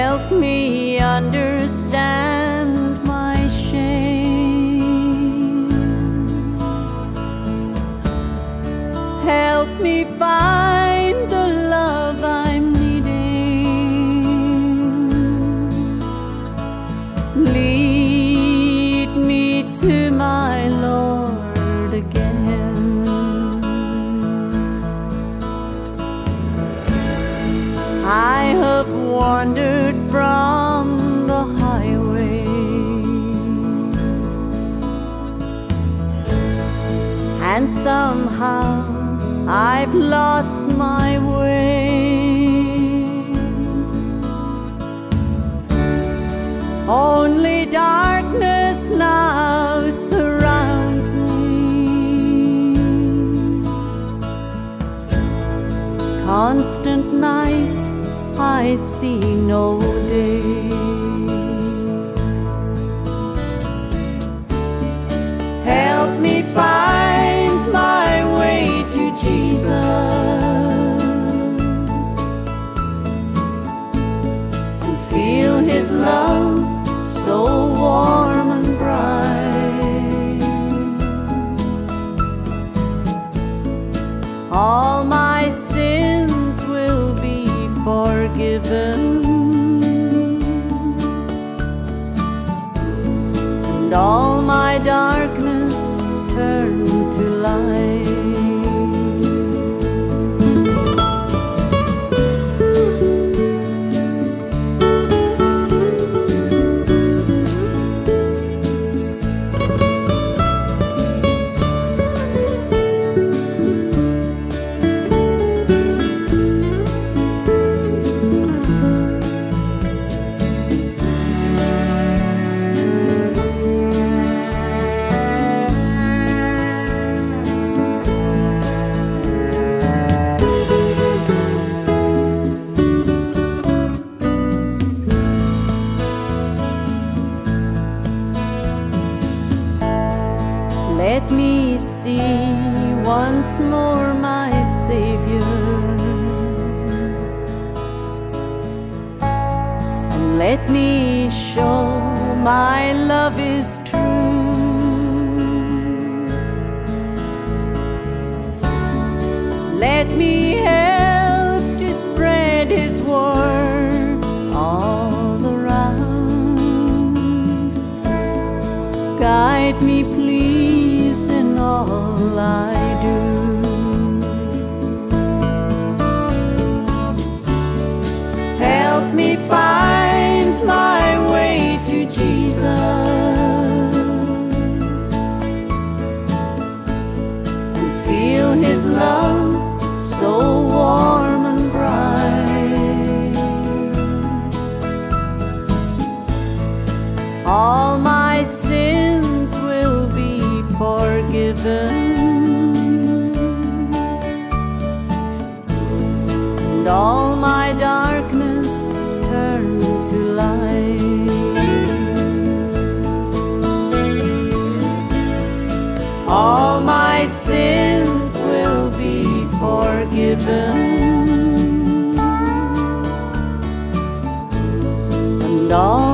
Help me understand my shame. Help me find the love I'm needing. Lead me to my Lord again. I have wandered from the highway, and somehow I've lost my way. Only darkness now surrounds me. Constant night, I see no day. Help me find my way to Jesus and feel His love so warm and bright. All my sins will be forgiven, and all my darkness turn to light. Let me see once more my Savior, and let me show my love is true. Let me help to spread His word all around. Guide me, please, in all I do. Help me find my way to Jesus and feel His love so warm and bright. All my sins will be forgiven, and all my darkness turn to light. All my sins will be forgiven, and all